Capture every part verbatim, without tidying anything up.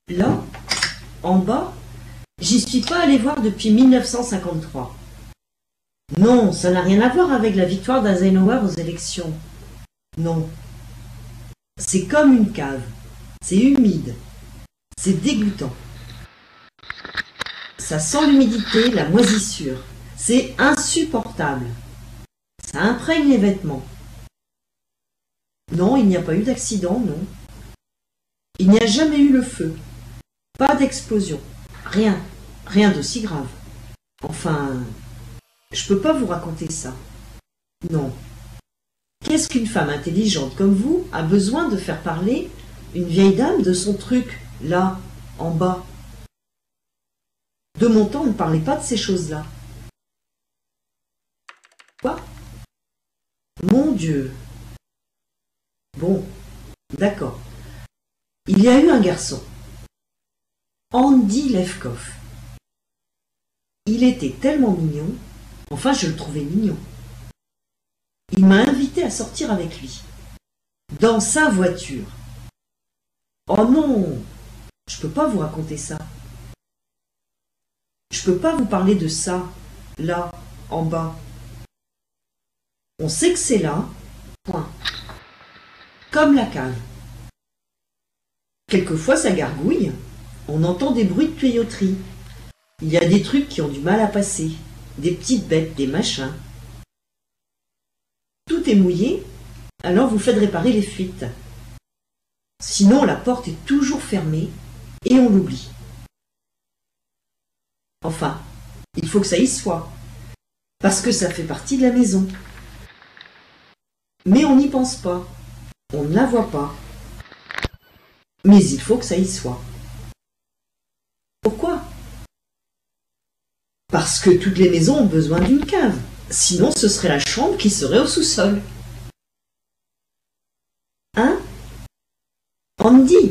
Là, en bas, j'y suis pas allé voir depuis mille neuf cent cinquante-trois. Non, ça n'a rien à voir avec la victoire d'Eisenhower aux élections. Non. C'est comme une cave. C'est humide. C'est dégoûtant. Ça sent l'humidité, la moisissure. C'est insupportable. Ça imprègne les vêtements. Non, il n'y a pas eu d'accident, non. Il n'y a jamais eu le feu. Pas d'explosion. Rien. Rien d'aussi grave. Enfin, je peux pas vous raconter ça. Non. Qu'est-ce qu'une femme intelligente comme vous a besoin de faire parler une vieille dame de son truc, là, en bas? De mon temps, on ne parlait pas de ces choses-là. Quoi? Mon Dieu. Bon, d'accord. Il y a eu un garçon, Andy Lefkoff. Il était tellement mignon, enfin je le trouvais mignon. Il m'a invité à sortir avec lui, dans sa voiture. Oh non, je peux pas vous raconter ça. Je peux pas vous parler de ça, là, en bas. On sait que c'est là, point. Comme la cave. Quelquefois ça gargouille, on entend des bruits de tuyauterie. Il y a des trucs qui ont du mal à passer, des petites bêtes, des machins. Tout est mouillé, alors vous faites réparer les fuites. Sinon la porte est toujours fermée et on l'oublie. Enfin, il faut que ça y soit, parce que ça fait partie de la maison. Mais on n'y pense pas, on ne la voit pas. Mais il faut que ça y soit. Pourquoi? Parce que toutes les maisons ont besoin d'une cave. Sinon, ce serait la chambre qui serait au sous-sol. Hein? Andy?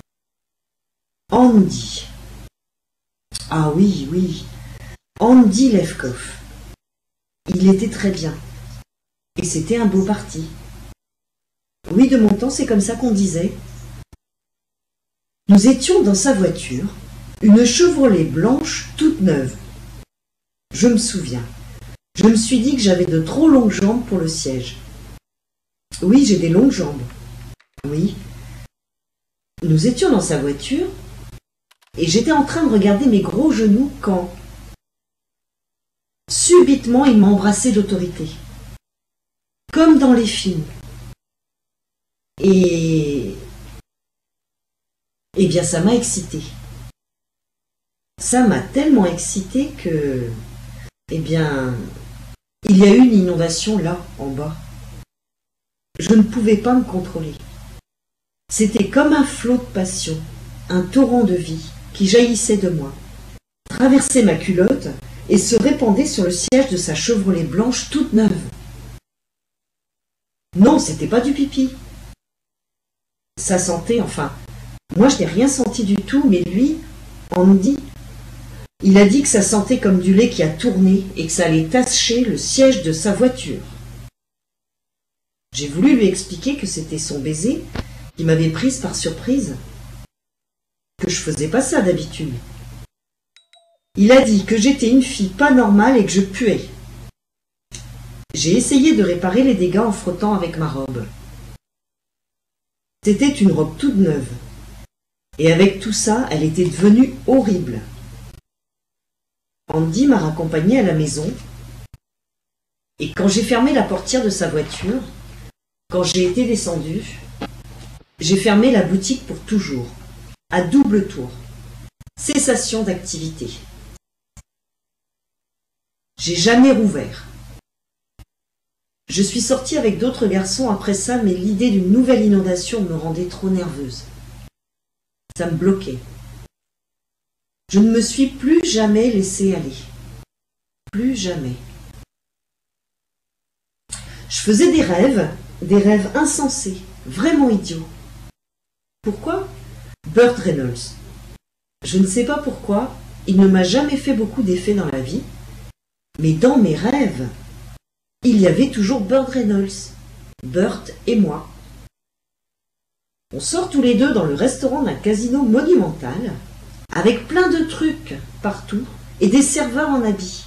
Andy. Ah oui, oui. Andy Lefkoff. Il était très bien. Et c'était un beau parti. Oui, de mon temps, c'est comme ça qu'on disait. Nous étions dans sa voiture, une Chevrolet blanche toute neuve. Je me souviens. Je me suis dit que j'avais de trop longues jambes pour le siège. Oui, j'ai des longues jambes. Oui. Nous étions dans sa voiture et j'étais en train de regarder mes gros genoux quand, subitement, il m'a embrassé d'autorité. Comme dans les films. Et... Eh bien, ça m'a excitée. Ça m'a tellement excitée que... Eh bien... Il y a eu une inondation là, en bas. Je ne pouvais pas me contrôler. C'était comme un flot de passion, un torrent de vie qui jaillissait de moi, traversait ma culotte et se répandait sur le siège de sa Chevrolet blanche toute neuve. Non, c'était pas du pipi. Ça sentait, enfin... Moi, je n'ai rien senti du tout, mais lui, Andy, il a dit que ça sentait comme du lait qui a tourné et que ça allait tacher le siège de sa voiture. J'ai voulu lui expliquer que c'était son baiser qui m'avait prise par surprise, que je faisais pas ça d'habitude. Il a dit que j'étais une fille pas normale et que je puais. J'ai essayé de réparer les dégâts en frottant avec ma robe. C'était une robe toute neuve. Et avec tout ça, elle était devenue horrible. Andy m'a raccompagnée à la maison. Et quand j'ai fermé la portière de sa voiture, quand j'ai été descendue, j'ai fermé la boutique pour toujours, à double tour. Cessation d'activité. J'ai jamais rouvert. Je suis sortie avec d'autres garçons après ça, mais l'idée d'une nouvelle inondation me rendait trop nerveuse. Ça me bloquait. Je ne me suis plus jamais laissée aller. Plus jamais. Je faisais des rêves, des rêves insensés, vraiment idiots. Pourquoi? Burt Reynolds. Je ne sais pas pourquoi, il ne m'a jamais fait beaucoup d'effet dans la vie, mais dans mes rêves, il y avait toujours Burt Reynolds, Burt et moi. On sort tous les deux dans le restaurant d'un casino monumental, avec plein de trucs partout et des serveurs en habit.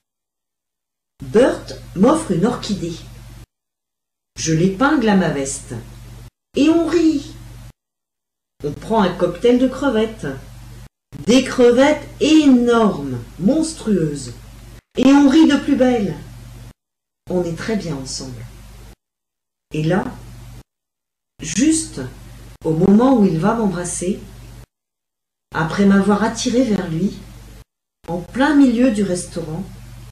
Burt m'offre une orchidée. Je l'épingle à ma veste. Et on rit. On prend un cocktail de crevettes. Des crevettes énormes, monstrueuses. Et on rit de plus belle. On est très bien ensemble. Et là, juste au moment où il va m'embrasser, après m'avoir attiré vers lui, en plein milieu du restaurant,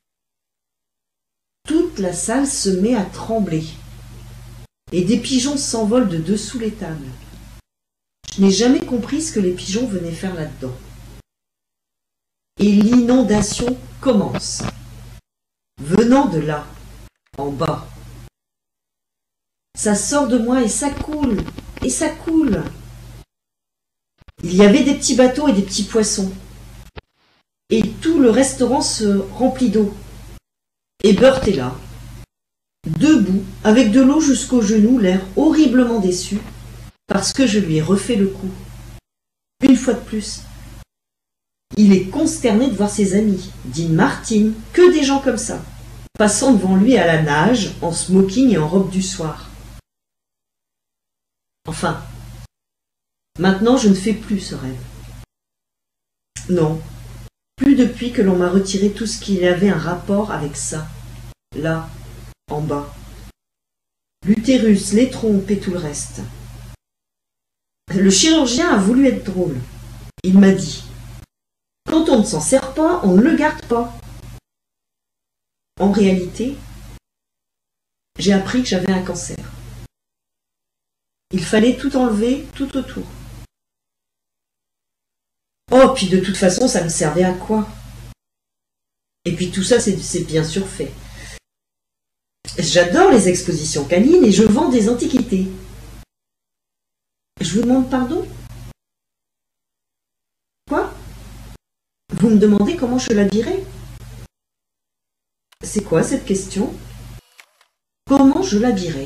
toute la salle se met à trembler et des pigeons s'envolent de dessous les tables. Je n'ai jamais compris ce que les pigeons venaient faire là-dedans. Et l'inondation commence, venant de là, en bas. Ça sort de moi et ça coule, et ça coule. Il y avait des petits bateaux et des petits poissons. Et tout le restaurant se remplit d'eau. Et Burt est là, debout, avec de l'eau jusqu'aux genoux, l'air horriblement déçu, parce que je lui ai refait le coup. Une fois de plus. Il est consterné de voir ses amis, Dean Martin, que des gens comme ça, passant devant lui à la nage, en smoking et en robe du soir. Enfin, maintenant je ne fais plus ce rêve. Non, plus depuis que l'on m'a retiré tout ce qui avait un rapport avec ça, là, en bas. L'utérus, les trompes et tout le reste. Le chirurgien a voulu être drôle. Il m'a dit, quand on ne s'en sert pas, on ne le garde pas. En réalité, j'ai appris que j'avais un cancer. Il fallait tout enlever tout autour. Oh, puis de toute façon, ça me servait à quoi? Et puis tout ça, c'est bien sûr fait. J'adore les expositions canines et je vends des antiquités. Je vous demande pardon? Quoi? Vous me demandez comment je l'habillerai? C'est quoi cette question? Comment je l'habillerai?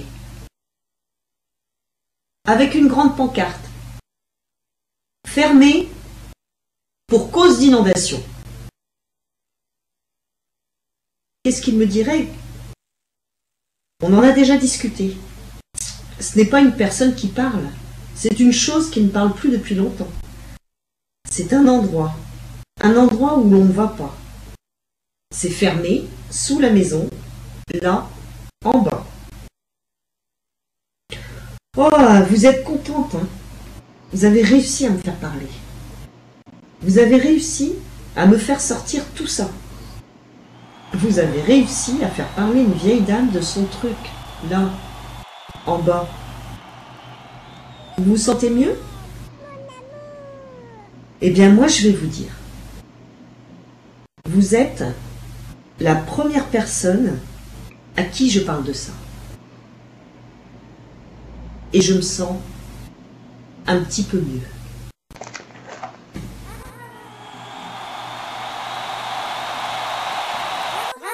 Avec une grande pancarte. Fermée pour cause d'inondation. Qu'est-ce qu'il me dirait? On en a déjà discuté. Ce n'est pas une personne qui parle, c'est une chose qui ne parle plus depuis longtemps. C'est un endroit, un endroit où l'on ne va pas. C'est fermé, sous la maison, là, en bas. Oh, vous êtes contente, hein? Vous avez réussi à me faire parler. Vous avez réussi à me faire sortir tout ça. Vous avez réussi à faire parler une vieille dame de son truc, là, en bas. Vous vous sentez mieux? Eh bien, moi, je vais vous dire. Vous êtes la première personne à qui je parle de ça. Et je me sens un petit peu mieux.